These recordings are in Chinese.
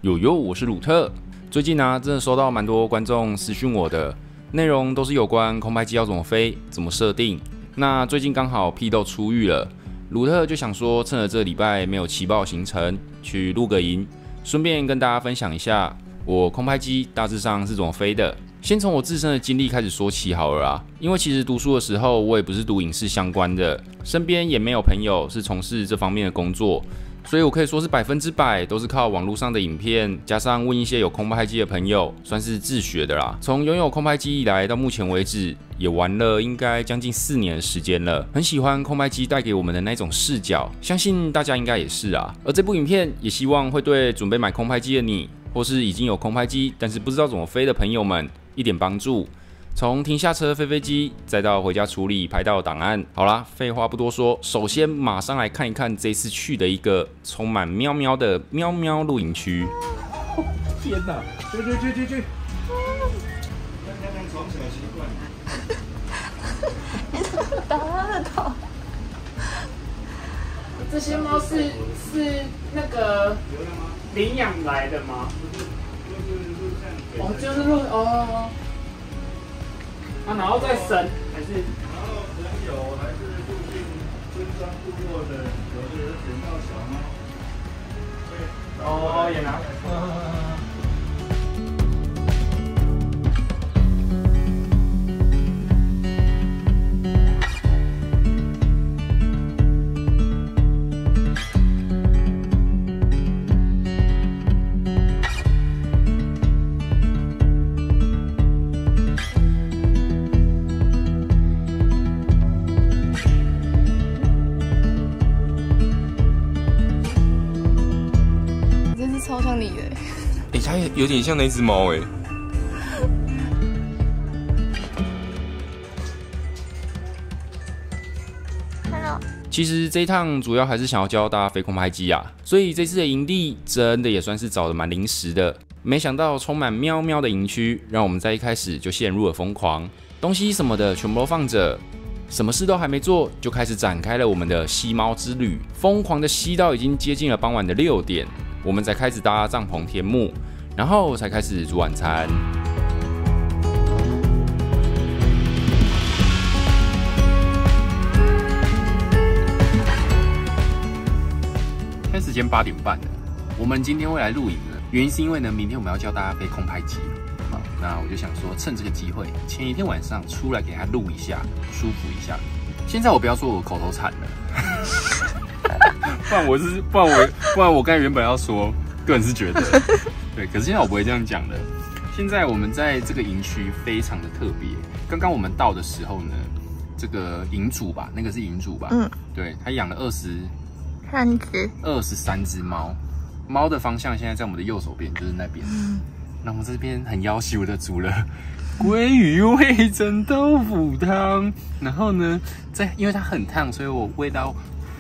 呦，我是鲁特。最近啊，真的收到蛮多观众私讯我的，内容都是有关空拍机要怎么飞、怎么设定。那最近刚好批斗出狱了，鲁特就想说，趁着这礼拜没有期报行程，去露个营，顺便跟大家分享一下我空拍机大致上是怎么飞的。先从我自身的经历开始说起好了啊，因为其实读书的时候我也不是读影视相关的，身边也没有朋友是从事这方面的工作，所以我可以说是100%都是靠网络上的影片，加上问一些有空拍机的朋友，算是自学的啦。从拥有空拍机以来到目前为止，也玩了应该将近4年的时间了，很喜欢空拍机带给我们的那种视角，相信大家应该也是啊。而这部影片也希望会对准备买空拍机的你，或是已经有空拍机但是不知道怎么飞的朋友们一点帮助。从停下车飞飞机，再到回家处理拍到的档案。好啦，废话不多说，首先马上来看一看这次去的一个充满喵喵的喵喵露营区。天哪！去！ 看从小习惯。 你怎么打他的头？ 这些猫是那个领养来的吗？哦，就是录哦。啊，然后再生还是？ 然后人有还是附近村庄度过的，有的人捡到小猫，对， 哦，也拿。 超像你的， 它有点像那只猫 Hello。 其实这一趟主要还是想要教大家飞空拍机啊，所以这次的营地真的也算是找的蛮临时的。没想到充满喵喵的营区，让我们在一开始就陷入了疯狂，东西什么的全部都放着，什么事都还没做，就开始展开了我们的吸猫之旅，疯狂的吸到已经接近了傍晚的6点。我们才开始搭帐篷填幕，然后才开始煮晚餐。现在时间8点半了，我们今天会来露营了，原因是因为呢，明天我们要教大家飞空拍机。好，那我就想说，趁这个机会，前一天晚上出来给他录一下，舒服一下。现在我不要说我口头禅了。不然我刚才原本要说，个人是觉得，对，可是现在我不会这样讲的。现在我们在这个营区非常的特别。刚刚我们到的时候呢，这个营主吧，那个是营主吧，对，他养了23只猫，猫的方向现在在我们的右手边，就是那边。那我们这边很夭寿的煮了鲑鱼味噌豆腐汤，然后呢，因为它很烫，所以我味道。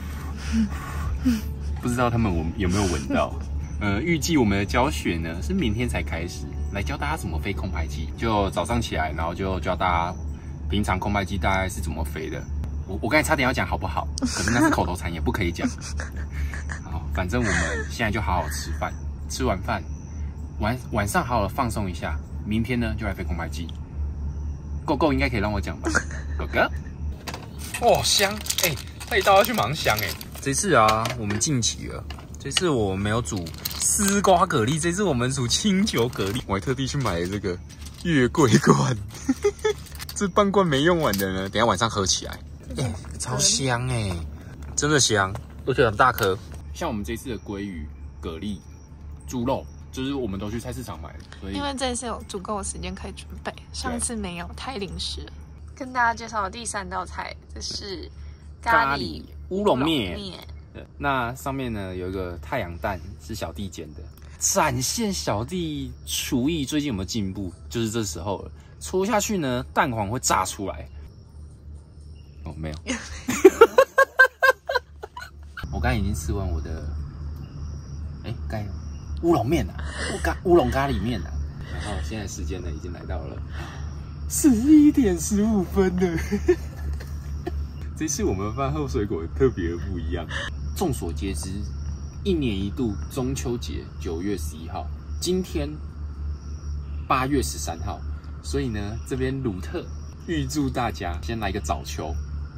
不知道他们有没有闻到？预计我们的教学呢是明天才开始，来教大家怎么飞空拍机。就早上起来，然后就教大家平常空拍机大概是怎么飞的。我刚才差点要讲好不好，可是那是口头禅，也不可以讲。好，反正我们现在就好好吃饭，吃完饭晚上好好的放松一下，明天呢就来飞空拍机。狗应该可以让我讲吧？狗哥，哦香味道要去忙香这次啊，我们晋级了。这次我没有煮丝瓜蛤蜊，这次我们煮清酒蛤蜊。我还特地去买了这个月桂冠，这半罐没用完的呢，等一下晚上喝起来，超香真的香，而且很大颗。像我们这次的鲑鱼、蛤蜊、猪肉，就是我们都去菜市场买的，所以因为这次有足够的时间可以准备，上次没有，太临时了。跟大家介绍的第3道菜，这是咖喱乌龙面。那上面呢有一个太阳蛋，是小弟煎的，展现小弟厨艺最近有没有进步，就是这时候了。戳下去呢，蛋黄会炸出来。哦，没有。我刚才已经吃完我的，该乌龙面乌龙咖喱面然后现在时间呢已经来到了11点15分了。这次我们饭后水果特别不一样。众所皆知， 1年1度中秋节9月11号，今天8月13号，所以呢，这边鲁特预祝大家先来个早秋。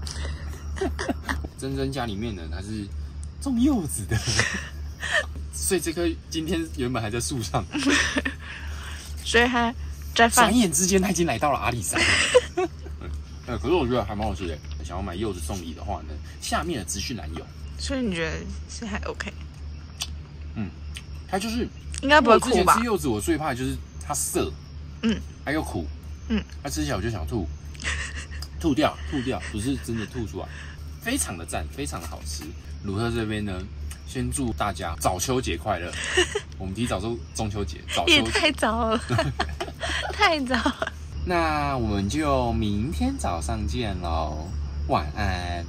珍珍家里面呢，它是种柚子的，所以这颗今天原本还在树上， 所以它在放。 转眼之间，它已经来到了阿里山。可是我觉得还蛮好吃的。想要买柚子送礼的话呢，下面的资讯栏有。 所以你觉得是还 OK？ 它就是应该不会苦吧？ 我之前吃柚子，我最怕的就是它涩，还有苦，它吃起来我就想吐，吐掉，不是真的吐出来，非常的赞，非常的好吃。鲁特这边呢，先祝大家早秋节快乐。我们提早祝中秋节，早秋节也太早了，太早了。 那我们就明天早上见喽，晚安。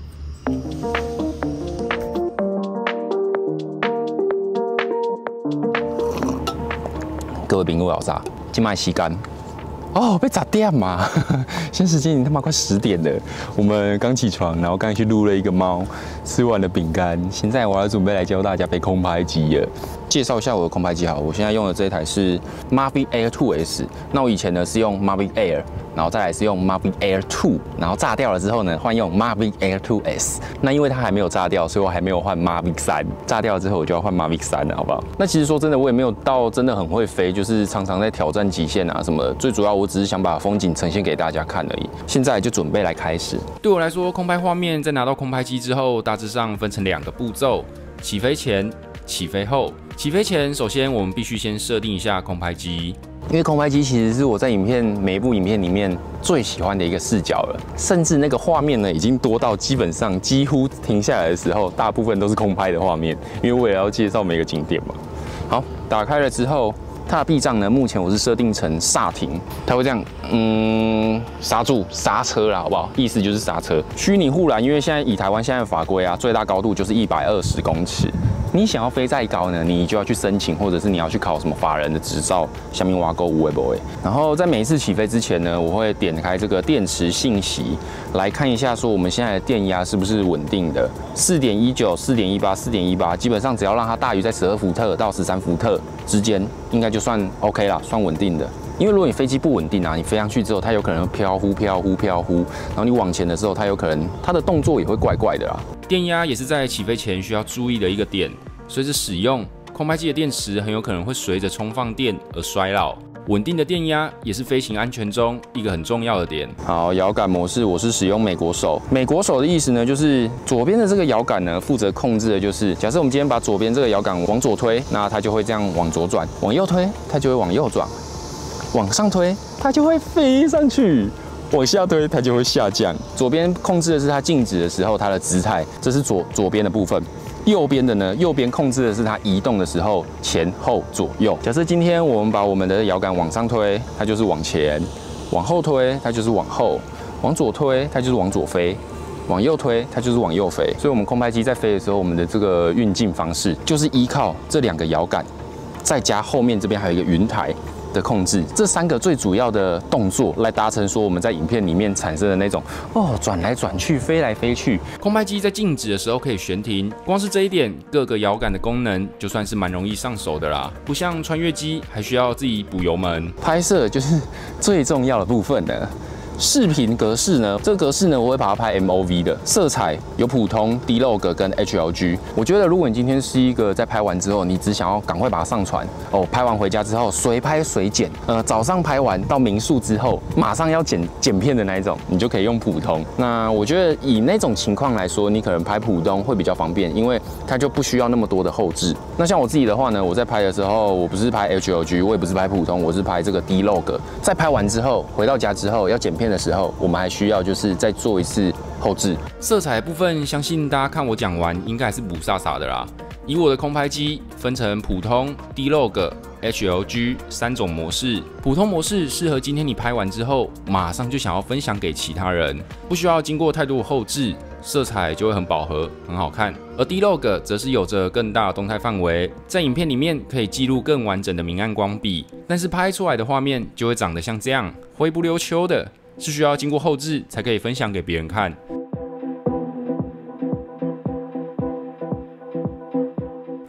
各位朋友，早上，今晚时间哦，被10点嘛，现在时间已经他妈快10点了。我们刚起床，然后刚去撸了一个猫，吃完了饼干，现在我要准备来教大家背空拍机了。介绍一下我的空拍机好，我现在用的这一台是 Mavic Air 2S。那我以前呢是用 Mavic Air， 然后再来是用 Mavic Air 2， 然后炸掉了之后呢，换用 Mavic Air 2S。那因为它还没有炸掉，所以我还没有换 Mavic 3。炸掉了之后，我就要换 Mavic 3了，好不好？那其实说真的，我也没有到真的很会飞，就是常常在挑战极限啊什么的。最主要我只是想把风景呈现给大家看而已。现在就准备来开始。对我来说，空拍画面在拿到空拍机之后，大致上分成2个步骤：起飞前、起飞后。起飞前，首先我们必须先设定一下空拍机，因为空拍机其实是我在每一部影片里面最喜欢的一个视角了，甚至那个画面呢已经多到基本上几乎停下来的时候，大部分都是空拍的画面，因为我也要介绍每个景点嘛。好，打开了之后，它的避障呢，目前我是设定成刹停，它会这样，刹住刹车啦，好不好？意思就是刹车。虚拟护栏，因为现在以台湾现在的法规啊，最大高度就是120公尺。你想要飞再高呢，你就要去申请，或者是你要去考什么法人的执照，下面挖沟无为不为。然后在每一次起飞之前呢，我会点开这个电池信息，来看一下说我们现在的电压是不是稳定的，4.19、4.18、4.18，基本上只要让它大于在12伏特到13伏特之间，应该就算 OK 啦，算稳定的。因为如果你飞机不稳定啊，你飞上去之后，它有可能飘忽，然后你往前的时候，它有可能它的动作也会怪怪的啦。电压也是在起飞前需要注意的一个点，随着使用，空拍机的电池很有可能会随着充放电而衰老。稳定的电压也是飞行安全中一个很重要的点。好，摇杆模式我是使用美国手。美国手的意思呢，就是左边的这个摇杆呢，负责控制的就是，假设我们今天把左边这个摇杆往左推，那它就会这样往左转；往右推，它就会往右转；往上推，它就会飞上去；往下推，它就会下降。左边控制的是它静止的时候它的姿态，这是左边的部分。右边的呢，右边控制的是它移动的时候前后左右。假设今天我们把我们的摇杆往上推，它就是往前；往后推，它就是往后；往左推，它就是往左飞；往右推，它就是往右飞。所以，我们空拍机在飞的时候，我们的这个运镜方式就是依靠这2个摇杆，再加后面这边还有一个云台的控制，这3个最主要的动作来达成说我们在影片里面产生的那种转来转去、飞来飞去。空拍机在静止的时候可以悬停，光是这一点，各个摇杆的功能就算是蛮容易上手的啦，不像穿越机还需要自己补油门。拍摄就是最重要的部分了。视频格式呢，这个格式呢，我会把它拍 MOV 的，色彩有普通、D-Log 跟 HLG。我觉得如果你今天是一个在拍完之后，你只想要赶快把它上传拍完回家之后随拍随剪，早上拍完到民宿之后，马上要剪片的那一种，你就可以用普通。那我觉得以那种情况来说，你可能拍普通会比较方便，因为它就不需要那么多的后置。那像我自己的话呢，我在拍的时候，我不是拍 HLG， 我也不是拍普通，我是拍这个 D-Log。在拍完之后，回到家之后要剪片的时候，我们还需要就是再做一次后置。色彩的部分，相信大家看我讲完，应该还是补飒飒的啦。以我的空拍机分成普通、D-Log、HLG 3种模式。普通模式适合今天你拍完之后，马上就想要分享给其他人，不需要经过太多的后置，色彩就会很饱和，很好看。而 D-Log 则是有着更大的动态范围，在影片里面可以记录更完整的明暗光比，但是拍出来的画面就会长得像这样灰不溜秋的，是需要经过后置才可以分享给别人看。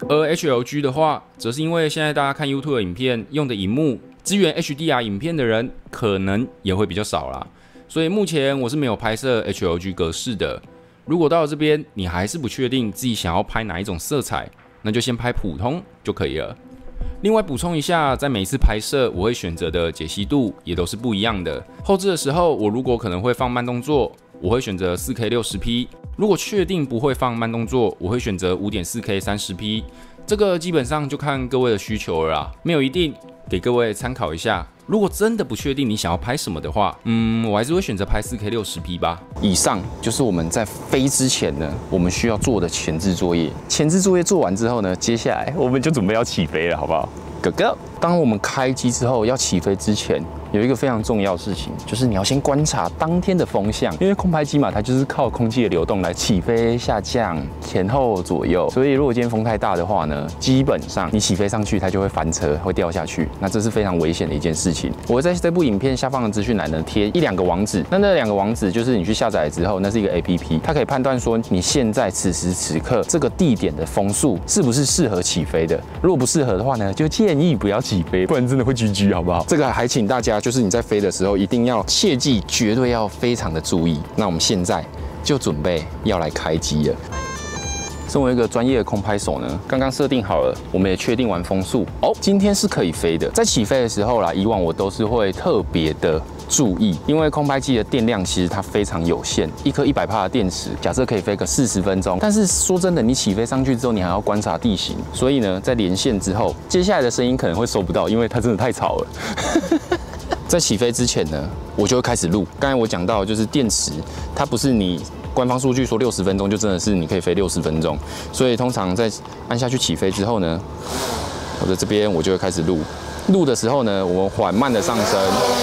而 HLG 的话，则是因为现在大家看 YouTube 的影片用的萤幕支援 HDR 影片的人，可能也会比较少啦。所以目前我是没有拍摄 HLG 格式的。如果到了这边你还是不确定自己想要拍哪一种色彩，那就先拍普通就可以了。另外补充一下，在每一次拍摄我会选择的解析度也都是不一样的。后置的时候，我如果可能会放慢动作，我会选择 4K 60P。如果确定不会放慢动作，我会选择 5.4K 30P。这个基本上就看各位的需求了啦，没有一定，给各位参考一下。如果真的不确定你想要拍什么的话，我还是会选择拍 4K 60P 吧。以上就是我们在飞之前呢，我们需要做的前置作业。前置作业做完之后呢，接下来我们就准备要起飞了，好不好？ Go go！ 当我们开机之后要起飞之前，有一个非常重要的事情，就是你要先观察当天的风向，因为空拍机嘛，它就是靠空气的流动来起飞、下降、前后左右。所以如果今天风太大的话呢，基本上你起飞上去，它就会翻车，会掉下去。那这是非常危险的一件事情。我会在这部影片下方的资讯栏呢贴1-2个网址，那2个网址就是你去下载之后，那是一个 APP， 它可以判断说你现在此时此刻这个地点的风速是不是适合起飞的。如果不适合的话呢，就建议不要起飞，不然真的会 GG， 好不好？这个还请大家就是你在飞的时候一定要切记，绝对要非常的注意。那我们现在就准备要来开机了。身为一个专业的空拍手呢，刚刚设定好了，我们也确定完风速哦，今天是可以飞的。在起飞的时候啦，以往我都是会特别的注意，因为空拍机的电量其实它非常有限，一颗100%的电池，假设可以飞个40分钟，但是说真的，你起飞上去之后，你还要观察地形，所以呢，在连线之后，接下来的声音可能会收不到，因为它真的太吵了。在起飞之前呢，我就会开始录。刚才我讲到，就是电池，它不是你官方数据说60分钟就真的是你可以飞60分钟，所以通常在按下去起飞之后呢，我在这边我就会开始录。录的时候呢，我们缓慢的上升，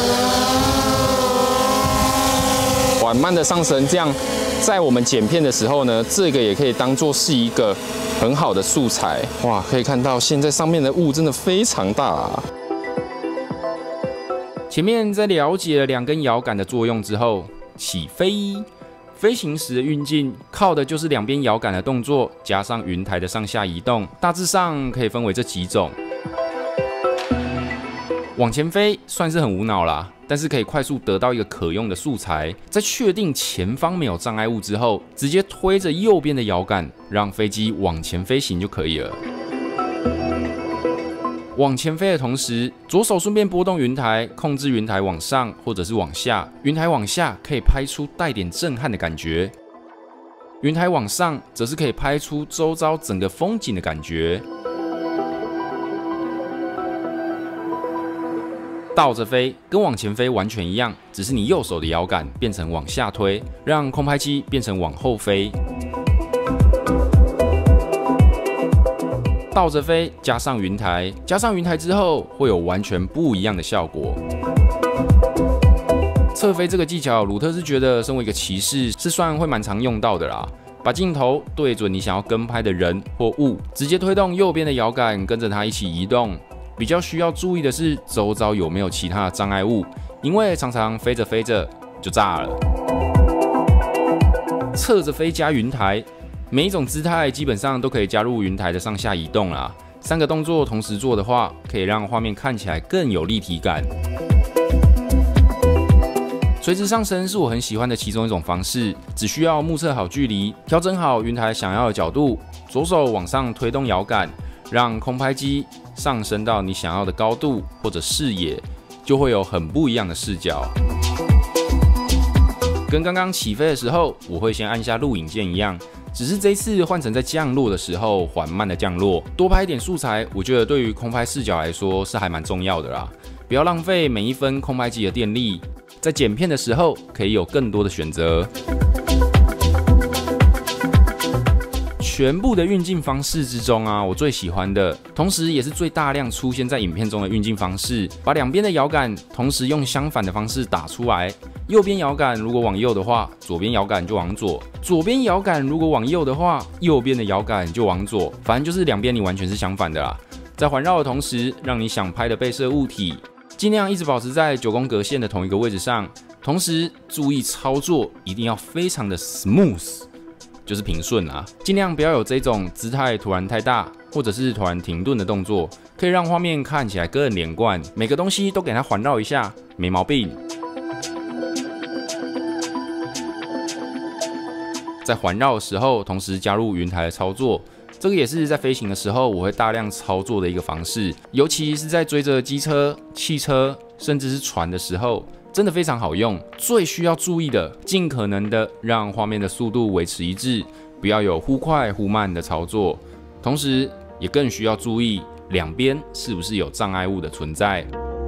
缓慢的上升，这样在我们剪片的时候呢，这个也可以当做是一个很好的素材。哇，可以看到现在上面的雾真的非常大啊。前面在了解了2根摇杆的作用之后，起飞。飞行时的运镜靠的就是2边摇杆的动作，加上云台的上下移动，大致上可以分为这几种。往前飞算是很无脑啦，但是可以快速得到一个可用的素材。在确定前方没有障碍物之后，直接推着右边的摇杆，让飞机往前飞行就可以了。往前飞的同时，左手顺便拨动云台，控制云台往上或者是往下。云台往下可以拍出带点震撼的感觉，云台往上则是可以拍出周遭整个风景的感觉。倒着飞跟往前飞完全一样，只是你右手的摇杆变成往下推，让空拍机变成往后飞。倒着飞加上云台，之后会有完全不一样的效果。侧飞这个技巧，鲁特是觉得身为一个骑士是算会蛮常用到的啦。把镜头对准你想要跟拍的人或物，直接推动右边的摇杆，跟着它一起移动。比较需要注意的是，周遭有没有其他的障碍物，因为常常飞着飞着就炸了。侧着飞加云台。每一种姿态基本上都可以加入云台的上下移动啦。3个动作同时做的话，可以让画面看起来更有立体感。垂直上升是我很喜欢的其中一种方式，只需要目测好距离，调整好云台想要的角度，左手往上推动摇杆，让空拍机上升到你想要的高度或者视野，就会有很不一样的视角。跟刚刚起飞的时候，我会先按下录影键一样。只是这一次换成在降落的时候缓慢的降落，多拍一点素材，我觉得对于空拍视角来说是还蛮重要的啦。不要浪费每一分空拍机的电力，在剪片的时候可以有更多的选择。全部的运镜方式之中啊，我最喜欢的，同时也是最大量出现在影片中的运镜方式，把2边的摇杆同时用相反的方式打出来。右边摇杆如果往右的话，左边摇杆就往左；左边摇杆如果往右的话，右边的摇杆就往左。反正就是2边你完全是相反的啦。在环绕的同时，让你想拍的被摄物体尽量一直保持在9宫格线的同一个位置上，同时注意操作一定要非常的 smooth。就是平顺啊，尽量不要有这种姿态突然太大或者是突然停顿的动作，可以让画面看起来更连贯，每个东西都给它环绕一下，没毛病。在环绕的时候，同时加入云台的操作，这个也是在飞行的时候我会大量操作的一个方式，尤其是在追着机车、汽车甚至是船的时候，真的非常好用。最需要注意的，尽可能的让画面的速度维持一致，不要有忽快忽慢的操作，同时也更需要注意两边是不是有障碍物的存在。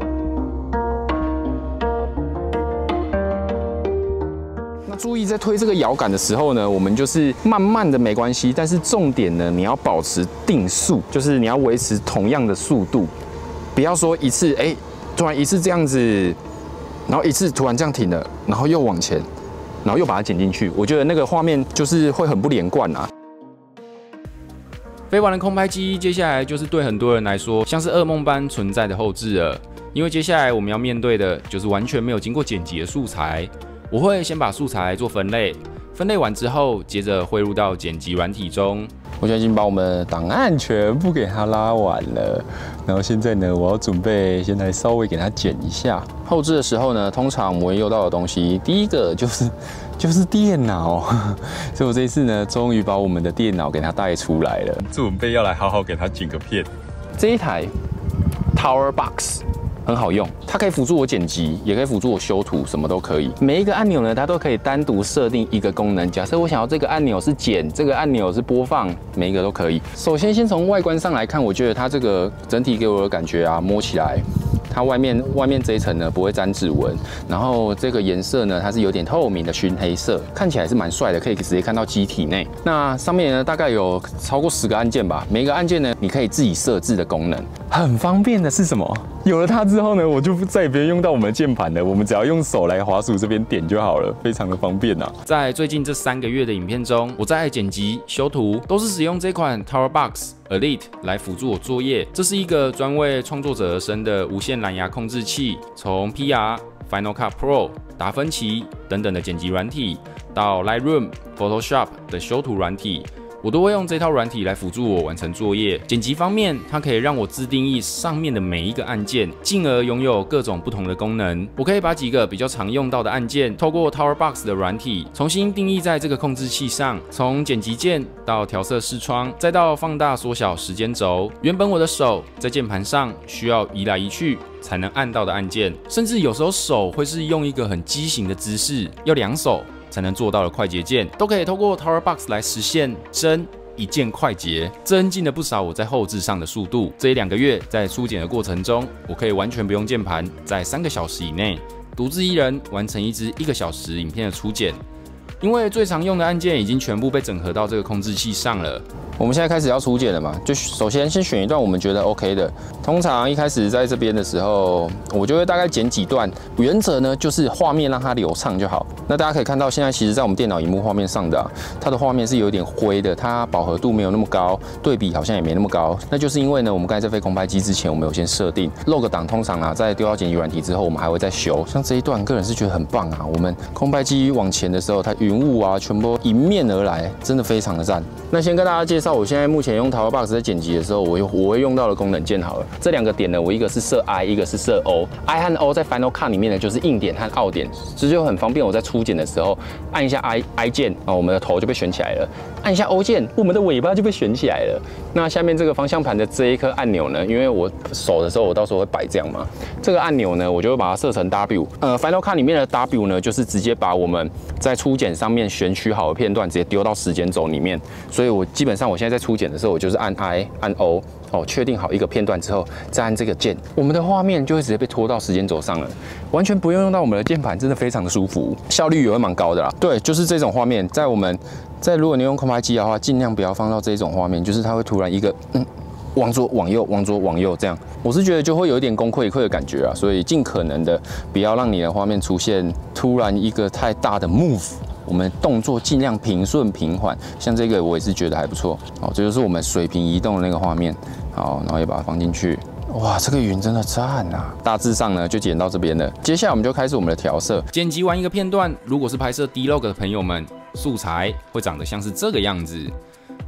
那注意在推这个摇杆的时候呢，我们就是慢慢的没关系，但是重点呢，你要保持定速，就是你要维持同样的速度，不要说一次突然一次这样子，然后一次突然这样停了，然后又往前，然后又把它剪进去，我觉得那个画面就是会很不连贯啊。 飞完了空拍机，接下来就是对很多人来说像是噩梦般存在的后置了，因为接下来我们要面对的就是完全没有经过剪辑的素材。我会先把素材做分类，分类完之后，接着汇入到剪辑软体中。 我现在已经把我们的档案全部给它拉完了，然后现在呢，我要准备先来稍微给它剪一下。后置的时候呢，通常我们会用到的东西，第一个就是电脑，所以我这一次呢，终于把我们的电脑给它带出来了，准备要来好好给它剪个片。这一台 Tower Box。很好用，它可以辅助我剪辑，也可以辅助我修图，什么都可以。每一个按钮呢，它都可以单独设定一个功能。假设我想要这个按钮是剪，这个按钮是播放，每一个都可以。首先从外观上来看，我觉得它这个整体给我的感觉啊，摸起来。它外面这一层呢不会沾指纹，然后这个颜色呢它是有点透明的熏黑色，看起来是蛮帅的，可以直接看到机体内。那上面呢大概有超过10个按键吧，每一个按键呢你可以自己设置的功能。很方便的是什么？有了它之后呢，我就再也不用用到我们的键盘了，我们只要用手来滑鼠这边点就好了，非常的方便啊。 在最近这3个月的影片中，我在剪辑、修图都是使用这款 Tower Box Elite 来辅助我作业。这是一个专为创作者而生的无线蓝牙控制器，从 PR、Final Cut Pro、达芬奇等等的剪辑软体，到 Lightroom、Photoshop 的修图软体。我都会用这套软体来辅助我完成作业。剪辑方面，它可以让我自定义上面的每一个按键，进而拥有各种不同的功能。我可以把几个比较常用到的按键，透过 Tower Box 的软体重新定义在这个控制器上，从剪辑键到调色视窗，再到放大缩小时间轴。原本我的手在键盘上需要移来移去才能按到的按键，甚至有时候手会是用一个很畸形的姿势，要2手才能做到的快捷键，都可以透过 Tower Box 来实现真一键快捷，增进了不少我在后置上的速度。这1-2个月在初剪的过程中，我可以完全不用键盘，在3个小时以内，独自一人完成一支1个小时影片的初剪。因为最常用的按键已经全部被整合到这个控制器上了。 我们现在开始要初剪了嘛，就首先先选一段我们觉得 OK 的。通常一开始在这边的时候，我就会大概剪几段，原则呢就是画面让它流畅就好。那大家可以看到，现在其实在我们电脑萤幕画面上的它的画面是有点灰的，它饱和度没有那么高，对比好像也没那么高。那就是因为呢，我们刚才在飞空拍机之前，我们有先设定 log 档，通常啊在丢到剪辑软体之后，我们还会再修。像这一段，个人是觉得很棒啊。我们空拍机往前的时候，它云雾啊全部迎面而来，真的非常的赞。那先跟大家介绍，我现在目前用 Tower Box 在剪辑的时候，我会用到的功能键好了。这2个点呢，我一个是设 I， 一个是设 O。I 和 O 在 Final Cut 里面呢，就是硬点和out点，这就很方便。我在初剪的时候，按一下 I 键啊，我们的头就被选起来了；按一下 O 键，我们的尾巴就被选起来了。那下面这个方向盘的这一颗按钮呢，因为我手的时候，我到时候会摆这样嘛，这个按钮呢，我就会把它设成 W。Final Cut 里面的 W 呢，就是直接把我们在初剪上面选取好的片段，直接丢到时间轴里面。所以我基本上我现在在初剪的时候，我就是按 I 按 O。确定好一个片段之后，再按这个键，我们的画面就会直接被拖到时间轴上了，完全不用用到我们的键盘，真的非常的舒服，效率也会蛮高的啦。对，就是这种画面，如果你用空拍机的话，尽量不要放到这种画面，就是它会突然一个往左往右往左往右这样，我是觉得就会有一点功亏一篑的感觉啊，所以尽可能的不要让你的画面出现突然一个太大的 move。我们动作尽量平顺平缓，像这个我也是觉得还不错。这就是我们水平移动的那个画面。好，然后也把它放进去。哇，这个云真的赞啊！大致上呢就剪到这边了。接下来我们就开始我们的调色。 剪辑完一个片段，如果是拍摄 D-Log 的朋友们，素材会长得像是这个样子。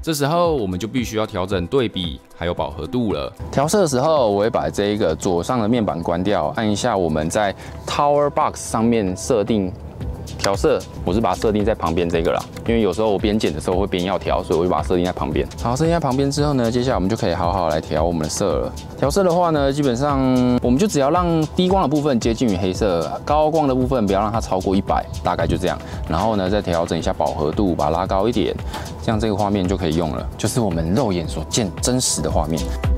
这时候我们就必须要调整对比还有饱和度了。 调色的时候，我会把这一个左上的面板关掉，按一下我们在 Tower Box 上面设定调色，我是把它设定在旁边这个啦，因为有时候我边剪的时候会边要调，所以我就把它设定在旁边。好，设定在旁边之后呢，接下来我们就可以好好来调我们的色了。调色的话呢，基本上我们就只要让低光的部分接近于黑色，高光的部分不要让它超过100，大概就这样。然后呢，再调整一下饱和度，把它拉高一点，这样这个画面就可以用了，就是我们肉眼所见真实的画面。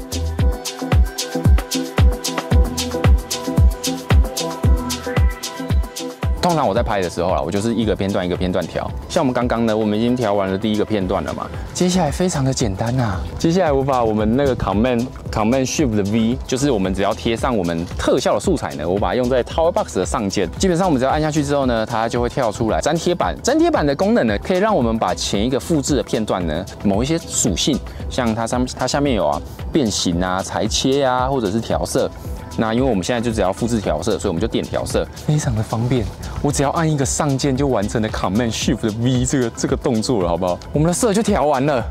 通常我在拍的时候啦，我就是一个片段一个片段调。像我们刚刚呢，我们已经调完了第一个片段了嘛。接下来非常的简单呐，接下来我把我们那个 Command Shift V， 就是我们只要贴上我们特效的素材呢，我把它用在 Tower Box 的上键。基本上我们只要按下去之后呢，它就会跳出来粘贴板。粘贴板的功能呢，可以让我们把前一个复制的片段呢，某一些属性，像它下面有变形啊、裁切啊，或者是调色。那因为我们现在就只要复制调色，所以我们就点调色，非常的方便。我只要按一个上键就完成了 Command Shift V 这个动作了，好不好？我们的色就调完了。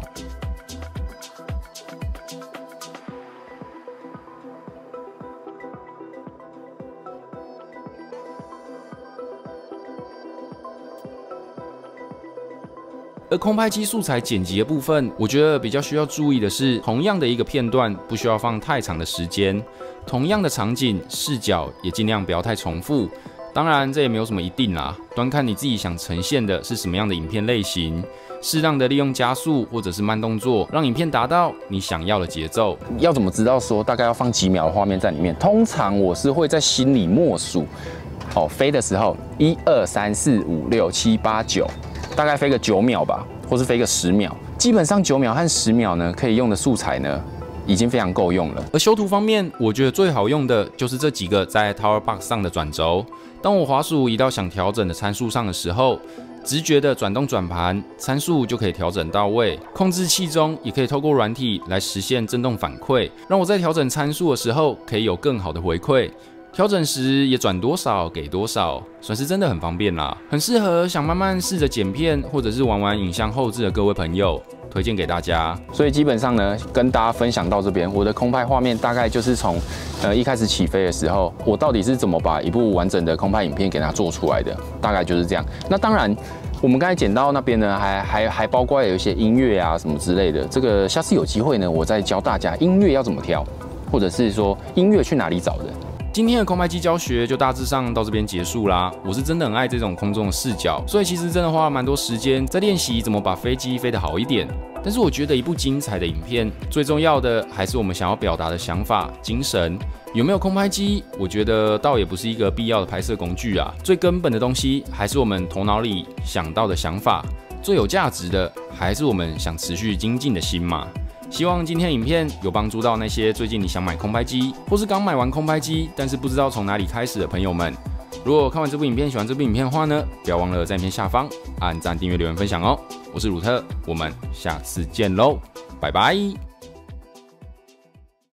而空拍机素材剪辑的部分，我觉得比较需要注意的是，同样的一个片段不需要放太长的时间，同样的场景视角也尽量不要太重复。当然，这也没有什么一定啦，端看你自己想呈现的是什么样的影片类型，适当的利用加速或者是慢动作，让影片达到你想要的节奏。 要怎么知道说大概要放几秒的画面在里面？通常我是会在心里默数，飞的时候1、2、3、4、5、6、7、8、9。大概飞个9秒吧，或是飞个10秒。基本上9秒和10秒呢，可以用的素材呢，已经非常够用了。 而修图方面，我觉得最好用的就是这几个在 Tower Box 上的转轴。当我滑鼠移到想调整的参数上的时候，直觉的转动转盘，参数就可以调整到位。控制器中也可以透过软体来实现震动反馈，让我在调整参数的时候可以有更好的回馈。调整时也转多少给多少，算是真的很方便啦，很适合想慢慢试着剪片或者是玩影像后置的各位朋友，推荐给大家。 所以基本上呢，跟大家分享到这边，我的空拍画面大概就是从一开始起飞的时候，我到底是怎么把一部完整的空拍影片给它做出来的，大概就是这样。那当然，我们刚才剪到那边呢，还包括有一些音乐啊什么之类的。这个下次有机会呢，我再教大家音乐要怎么挑，或者是说音乐去哪里找的。 今天的空拍机教学就大致上到这边结束啦。我是真的很爱这种空中的视角，所以其实真的花了蛮多时间在练习怎么把飞机飞得好一点。但是我觉得一部精彩的影片，最重要的还是我们想要表达的想法、精神。有没有空拍机，我觉得倒也不是一个必要的拍摄工具啊。最根本的东西还是我们头脑里想到的想法，最有价值的还是我们想持续精进的心嘛。希望今天的影片有帮助到那些最近你想买空拍机，或是刚买完空拍机，但是不知道从哪里开始的朋友们。如果看完这部影片喜欢这部影片的话呢，不要忘了在影片下方按赞、订阅、留言、分享哦。我是鲁特，我们下次见喽，拜拜。